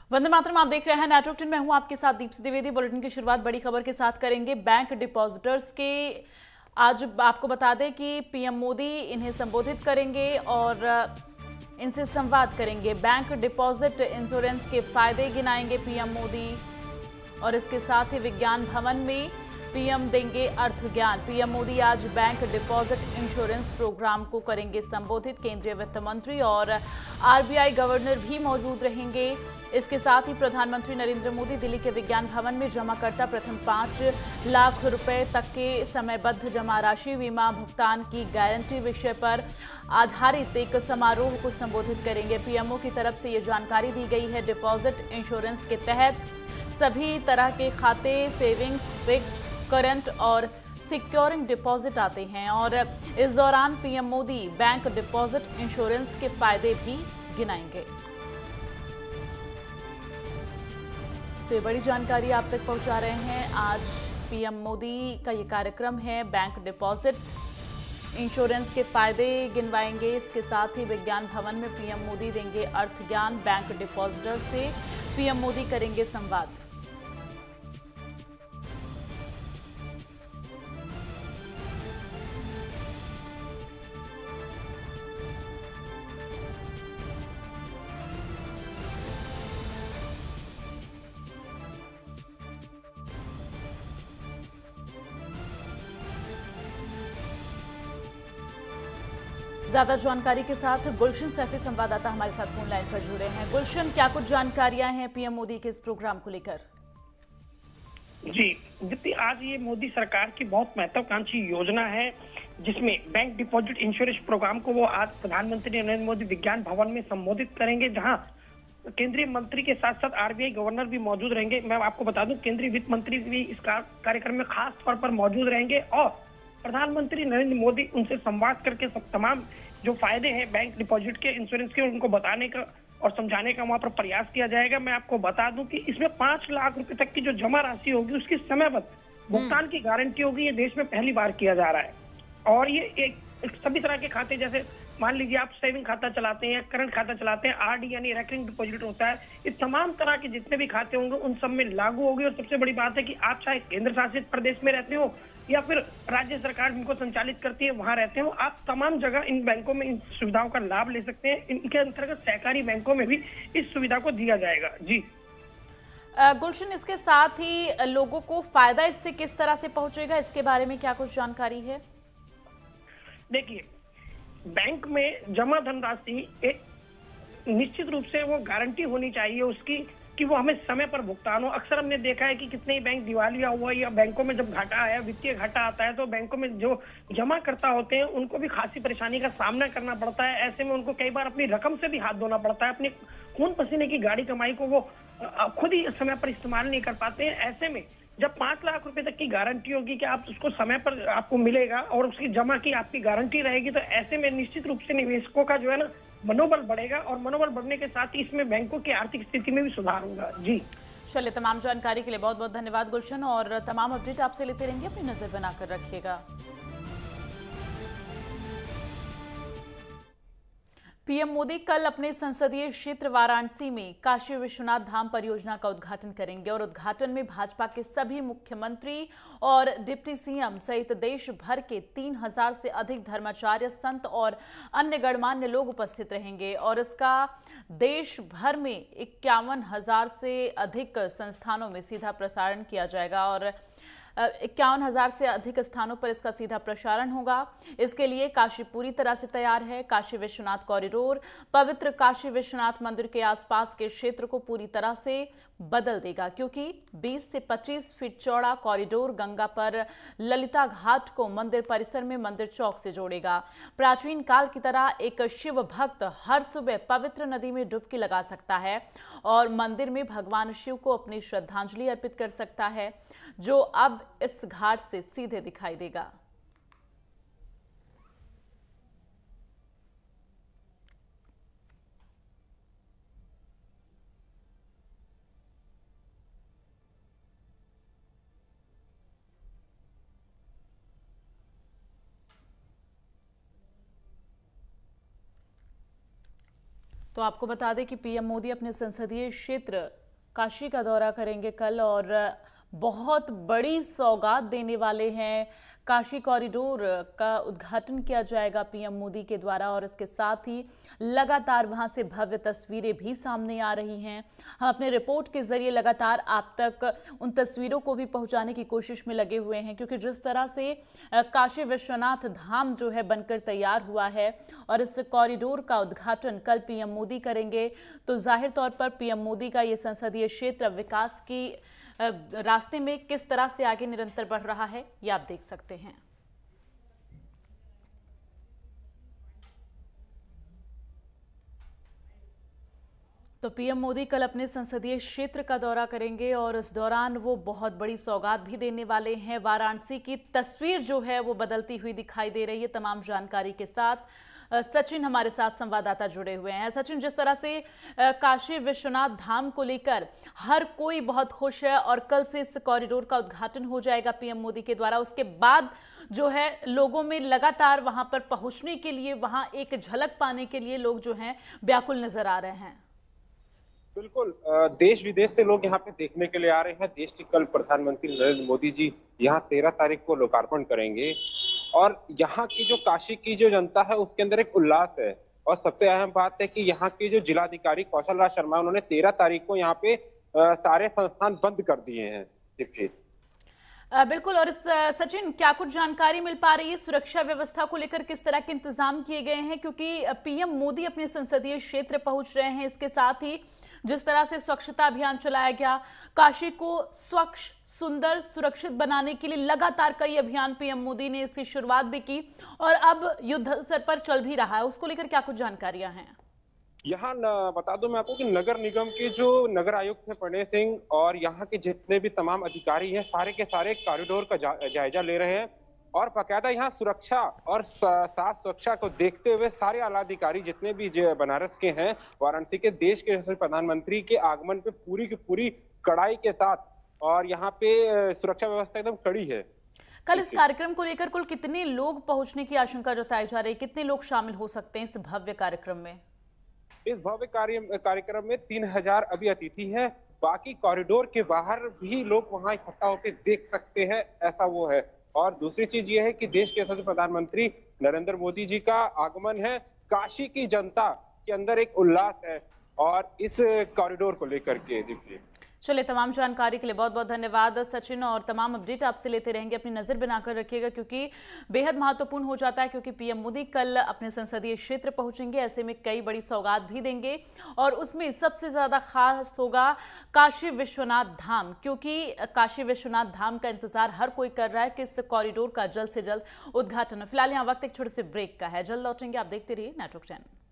वंदे मातरम, आप देख रहे हैं नेटवर्क 10। मैं हूं आपके साथ दीप्ति द्विवेदी। बुलेटिन की शुरुआत बड़ी खबर के साथ करेंगे। बैंक डिपॉजिटर्स के आज आपको बता दें कि पीएम मोदी इन्हें संबोधित करेंगे और इनसे संवाद करेंगे। बैंक डिपॉजिट इंश्योरेंस के फायदे गिनाएंगे पीएम मोदी और इसके साथ ही विज्ञान भवन में पीएम देंगे अर्थ ज्ञान। पीएम मोदी आज बैंक डिपॉजिट इंश्योरेंस प्रोग्राम को करेंगे संबोधित। केंद्रीय वित्त मंत्री और आरबीआई गवर्नर भी मौजूद रहेंगे। इसके साथ ही प्रधानमंत्री नरेंद्र मोदी दिल्ली के विज्ञान भवन में जमाकर्ता प्रथम 5 लाख रुपए तक के समयबद्ध जमा राशि बीमा भुगतान की गारंटी विषय पर आधारित एक समारोह को संबोधित करेंगे। पीएमओ की तरफ से ये जानकारी दी गई है। डिपॉजिट इंश्योरेंस के तहत सभी तरह के खाते, सेविंग्स, फिक्स्ड, करंट और सिक्योरिंग डिपॉजिट आते हैं और इस दौरान PM Modi bank deposit insurance के फायदे भी गिनाएंगे। तो ये बड़ी जानकारी आप तक पहुंचा रहे हैं। आज पीएम मोदी का ये कार्यक्रम है। बैंक डिपॉजिट इंश्योरेंस के फायदे गिनवाएंगे। इसके साथ ही विज्ञान भवन में पीएम मोदी देंगे अर्थ ज्ञान। बैंक डिपॉजिटर से पीएम मोदी करेंगे संवाद। ज्यादा जानकारी के साथ गुलशन सैफी संवाददाता हमारे साथ फोन लाइन पर जुड़े हैं। गुलशन, क्या कुछ जानकारियां हैं पीएम मोदी के इस प्रोग्राम को लेकर? जी दीप्ति, आज ये मोदी सरकार की बहुत महत्वाकांक्षी योजना है जिसमें बैंक डिपॉजिट इंश्योरेंस प्रोग्राम को वो आज प्रधानमंत्री नरेंद्र मोदी विज्ञान भवन में संबोधित करेंगे, जहां केंद्रीय मंत्री के साथ साथ आरबीआई गवर्नर भी मौजूद रहेंगे। मैं आपको बता दूं, केंद्रीय वित्त मंत्री भी इस कार्यक्रम में खास तौर पर मौजूद रहेंगे और प्रधानमंत्री नरेंद्र मोदी उनसे संवाद करके सब तमाम जो फायदे हैं बैंक डिपॉजिट के इंश्योरेंस के उनको बताने का और समझाने का वहां पर प्रयास किया जाएगा। मैं आपको बता दूं कि इसमें 5 लाख रुपए तक की जो जमा राशि होगी उसकी समयबद्ध भुगतान की गारंटी होगी। ये देश में पहली बार किया जा रहा है और ये एक सभी तरह के खाते, जैसे मान लीजिए आप सेविंग खाता चलाते हैं, करंट खाता चलाते हैं, आरडी यानी रेकरिंग डिपॉजिट होता है, इस तमाम तरह के जितने भी खाते होंगे उन सब में लागू होगी। और सबसे बड़ी बात है कि आप चाहे केंद्र शासित प्रदेश में रहते हो या फिर राज्य सरकार जिनको संचालित करती है वहां रहते हो, आप तमाम जगह इन बैंकों में इन सुविधाओं का लाभ ले सकते हैं। इनके अंतर्गत सहकारी बैंकों में भी इस सुविधा को दिया जाएगा। जी गुलशन, इसके साथ ही लोगों को फायदा इससे किस तरह से पहुंचेगा, इसके बारे में क्या कुछ जानकारी है? देखिए, बैंक में जमा धनराशि एक निश्चित रूप से वो गारंटी होनी चाहिए उसकी कि वो हमें समय पर भुगतान हो। अक्सर हमने देखा है कि कितने ही बैंक दिवालिया हुआ या बैंकों में जब घाटा आया, वित्तीय घाटा आता है, तो बैंकों में जो जमाकर्ता होते हैं उनको भी खासी परेशानी का सामना करना पड़ता है। ऐसे में उनको कई बार अपनी रकम से भी हाथ धोना पड़ता है। अपने खून पसीने की गाड़ी कमाई को वो खुद ही समय पर इस्तेमाल नहीं कर पाते हैं। ऐसे में जब 5 लाख रुपए तक की गारंटी होगी कि आप उसको समय पर आपको मिलेगा और उसकी जमा की आपकी गारंटी रहेगी, तो ऐसे में निश्चित रूप से निवेशकों का जो है ना मनोबल बढ़ेगा और मनोबल बढ़ने के साथ ही इसमें बैंकों की आर्थिक स्थिति में भी सुधार होगा। जी चलिए, तमाम जानकारी के लिए बहुत बहुत धन्यवाद गुलशन और तमाम अपडेट आपसे लेते रहेंगे। अपनी नजर बनाकर रखिएगा। पीएम मोदी कल अपने संसदीय क्षेत्र वाराणसी में काशी विश्वनाथ धाम परियोजना का उद्घाटन करेंगे और उद्घाटन में भाजपा के सभी मुख्यमंत्री और डिप्टी सीएम सहित देश भर के 3000 से अधिक धर्माचार्य, संत और अन्य गणमान्य लोग उपस्थित रहेंगे और इसका देश भर में 51,000 से अधिक संस्थानों में सीधा प्रसारण किया जाएगा और 51,000 से अधिक स्थानों पर इसका सीधा प्रसारण होगा। इसके लिए काशी पूरी तरह से तैयार है। काशी विश्वनाथ कॉरिडोर पवित्र काशी विश्वनाथ मंदिर के आसपास के क्षेत्र को पूरी तरह से बदल देगा, क्योंकि 20 से 25 फीट चौड़ा कॉरिडोर गंगा पर ललिता घाट को मंदिर परिसर में मंदिर चौक से जोड़ेगा। प्राचीन काल की तरह एक शिव भक्त हर सुबह पवित्र नदी में डुबकी लगा सकता है और मंदिर में भगवान शिव को अपनी श्रद्धांजलि अर्पित कर सकता है, जो अब इस घाट से सीधे दिखाई देगा। तो आपको बता दें कि पीएम मोदी अपने संसदीय क्षेत्र काशी का दौरा करेंगे कल और बहुत बड़ी सौगात देने वाले हैं। काशी कॉरिडोर का उद्घाटन किया जाएगा पीएम मोदी के द्वारा और इसके साथ ही लगातार वहां से भव्य तस्वीरें भी सामने आ रही हैं। हम अपने रिपोर्ट के जरिए लगातार आप तक उन तस्वीरों को भी पहुंचाने की कोशिश में लगे हुए हैं, क्योंकि जिस तरह से काशी विश्वनाथ धाम जो है बनकर तैयार हुआ है और इस कॉरिडोर का उद्घाटन कल पीएम मोदी करेंगे, तो जाहिर तौर पर पीएम मोदी का ये संसदीय क्षेत्र विकास की रास्ते में किस तरह से आगे निरंतर बढ़ रहा है, ये आप देख सकते हैं। तो पीएम मोदी कल अपने संसदीय क्षेत्र का दौरा करेंगे और इस दौरान वो बहुत बड़ी सौगात भी देने वाले हैं। वाराणसी की तस्वीर जो है वो बदलती हुई दिखाई दे रही है। तमाम जानकारी के साथ सचिन हमारे साथ संवाददाता जुड़े हुए हैं। सचिन, जिस तरह से काशी विश्वनाथ धाम को लेकर हर कोई बहुत खुश है और कल से इस कॉरिडोर का उद्घाटन हो जाएगा पीएम मोदी के द्वारा, उसके बाद जो है लोगों में लगातार वहां पर पहुंचने के लिए, वहां एक झलक पाने के लिए लोग जो हैं व्याकुल नजर आ रहे हैं। बिल्कुल, देश विदेश से लोग यहाँ पे देखने के लिए आ रहे हैं। देश के कल प्रधानमंत्री नरेंद्र मोदी जी यहाँ 13 तारीख को लोकार्पण करेंगे और यहाँ की जो काशी की जो जनता है उसके अंदर एक उल्लास है। और सबसे अहम बात है कि यहाँ के जो जिलाधिकारी कौशल राज शर्मा, उन्होंने 13 तारीख को यहाँ पे सारे संस्थान बंद कर दिए हैं। दीपशीत, बिल्कुल। और सचिन, क्या कुछ जानकारी मिल पा रही है सुरक्षा व्यवस्था को लेकर, किस तरह के इंतजाम किए गए हैं? क्योंकि पीएम मोदी अपने संसदीय क्षेत्र पहुंच रहे हैं, इसके साथ ही जिस तरह से स्वच्छता अभियान चलाया गया, काशी को स्वच्छ, सुंदर, सुरक्षित बनाने के लिए लगातार कई अभियान पीएम मोदी ने इसकी शुरुआत भी की और अब युद्ध स्तर पर चल भी रहा है, उसको लेकर क्या कुछ जानकारियां हैं? यहाँ बता दूं मैं आपको कि नगर निगम के जो नगर आयुक्त हैं प्रणय सिंह और यहाँ के जितने भी तमाम अधिकारी हैं, सारे के सारे कॉरिडोर का जायजा ले रहे हैं और बाकायदा यहाँ सुरक्षा और साफ सुरक्षा को देखते हुए सारे आला अधिकारी जितने भी बनारस के हैं, वाराणसी के, देश के प्रधानमंत्री के आगमन पे पूरी की पूरी कड़ाई के साथ और यहाँ पे सुरक्षा व्यवस्था एकदम कड़ी है। कल इस कार्यक्रम को लेकर कुल कितने लोग पहुंचने की आशंका जताई जा रही है? कितने लोग शामिल हो सकते हैं इस भव्य कार्यक्रम में? इस भव्य कार्यक्रम में 3000 अभी अतिथि हैं। बाकी कॉरिडोर के बाहर भी लोग वहां इकट्ठा होकर देख सकते हैं, ऐसा वो है। और दूसरी चीज ये है कि देश के यशस्वी प्रधानमंत्री नरेंद्र मोदी जी का आगमन है। काशी की जनता के अंदर एक उल्लास है और इस कॉरिडोर को लेकर के। दीप्ति, चलिए, तमाम जानकारी के लिए बहुत बहुत धन्यवाद सचिन, और तमाम अपडेट आपसे लेते रहेंगे। अपनी नजर बनाकर रखिएगा क्योंकि बेहद महत्वपूर्ण हो जाता है, क्योंकि पीएम मोदी कल अपने संसदीय क्षेत्र पहुंचेंगे, ऐसे में कई बड़ी सौगात भी देंगे और उसमें सबसे ज्यादा खास होगा काशी विश्वनाथ धाम, क्योंकि काशी विश्वनाथ धाम का इंतजार हर कोई कर रहा है कि इस कॉरिडोर का जल्द से जल्द उद्घाटन हो। फिलहाल यहाँ वक्त एक छोटे से ब्रेक का है, जल्द लौटेंगे। आप देखते रहिए नेटवर्क चैनल।